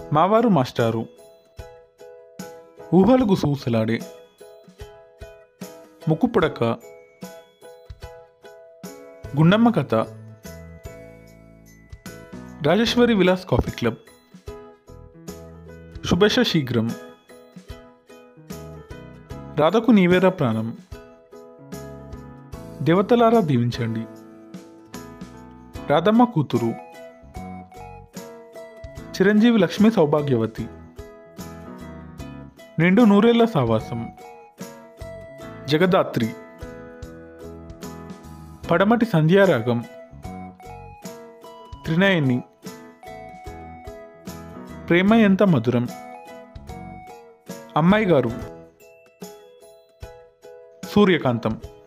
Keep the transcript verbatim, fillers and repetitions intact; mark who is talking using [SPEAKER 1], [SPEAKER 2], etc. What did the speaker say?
[SPEAKER 1] మావారు మాస్టారు, ఊహలు గుసగుసలాడే, ముక్కుపుడక, గుండమ్మ కథ, రాజేశ్వరి విలాస్ కాఫీ క్లబ్, శుభశ శీఘ్రం, రాధకు నీవేరా ప్రాణం, దేవతలారా దీవించండి, రాధమ్మ కూతురు, చిరంజీవి లక్ష్మీ సౌభాగ్యవతి, నిండు నూరేళ్ల సావాసం, జగదాత్రి, పడమటి సంధ్యారాగం, త్రినయని, ప్రేమ ఎంత మధురం, అమ్మాయి గారు, సూర్యకాంతం.